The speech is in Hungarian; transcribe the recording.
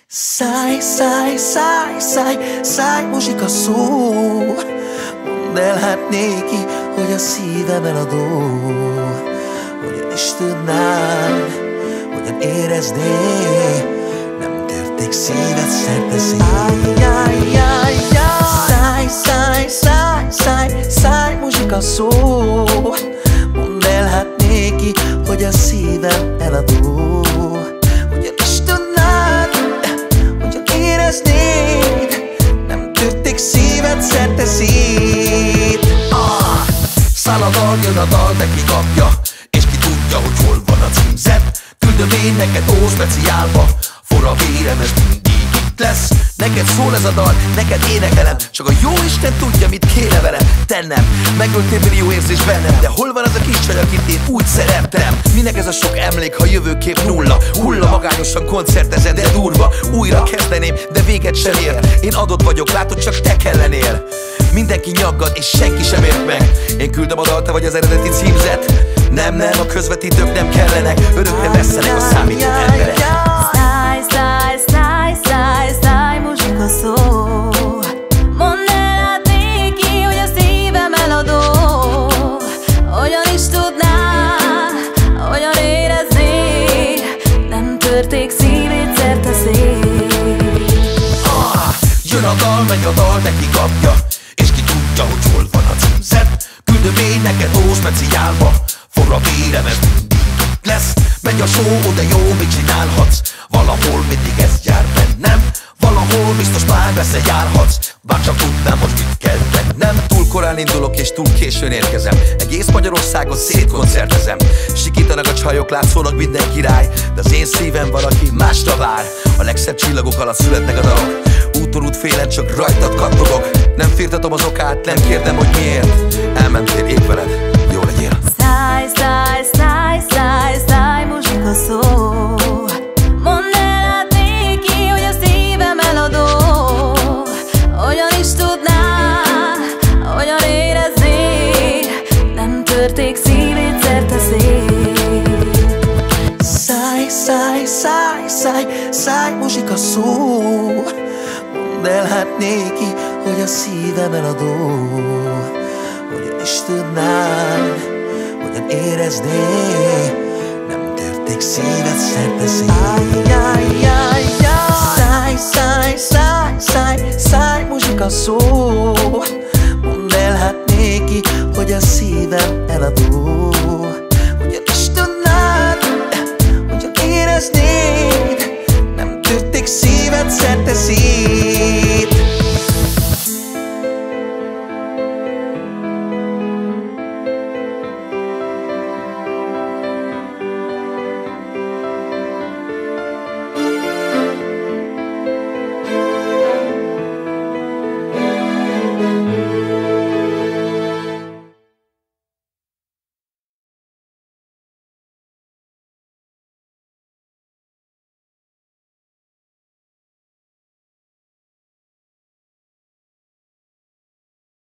Száj, száj, száj, száj, száj, muzsika szó. Mondd el hát néki, hogy a szívem eladó. Hogyan is tudnád, hogyan éreznéd, nem törték szíved szerte szét. Száj, száj, száj, száj, száj, muzsika szó. Mondd el hát néki, hogy a szívem eladó. Hogyan is tudnád, hogyan éreznéd, nem törték szíved szerte szét. Száll a dal, jön a dal, neki kapja, és ki tudja, hogy hol van a címzet. Küldöm én neked ószpeciálba, forra a vérem, ez mindig itt lesz. Neked szól ez a dal, neked énekelem, csak a jóisten tudja, mit kéne vele tennem. Megöltél millió érzés bennem, de hol van az a kis csaj, akit én úgy szerettem? Minek ez a sok emlék, ha jövőkép nulla? Hulla magányosan koncertezed, de durva. Újra kezdeném, de véget sem ér. Én adott vagyok, látod, csak te kellenél. Mindenki nyaggad, és senki sem ért meg. Én küldöm a dal, te vagy az eredeti címzet. Nem, nem, a közvetítők nem kellenek. Örökre vesszenek a számító emberek. Száj, száj, száj, száj, száj, muzsika szó. Mondd el hát néki, hogy a szívem eladó. Hogyan is tudná, hogyan érezné, nem törték szívét szerte szét. Jön a dal, megy a dal, neki kapja, és ki tudja, hogy hol van a címzet. Küldöm én neked ószpeciálba, forra vérem, ez mindig itt lesz. Megy a show, de jó, mit csinálhatsz? Valahol mindig ez jár bennem, valahol biztos már messze járhatsz. Bár csak tudnám, hogy mit kell tennem. Túl korán indulok és túl későn érkezem. Egész Magyarországot szétkoncertezem. Sikítanak a csajok, látszólag minden király, de az én szívem valaki másra vár. A legszebb csillagok alatt születnek a dalok. Úton útfélen csak rajtad kattogok. Nem firtatom az okát, nem kérdem, hogy miért. Elmentél épp veled, jó legyél. Száj, száj, száj, száj, száj, muzsika szó. Mondd el hát néki, hogy a szívem eladó. Hogyan is tudná, hogyan érezné, nem törték szívét szerte szét. Száj, száj, száj, száj, száj, muzsika szó. Mondd el hát néki, hogy a szívem eladó. Hogyan is tudnád, hogyan éreznéd, nem törték szíved szerte szét. Száj, száj, száj, száj, száj, muzsika szó. Mondd el hát néki, hogy a szívem eladó. Hogyan is tudnád, hogyan éreznéd, nem törték szíved szerte szét.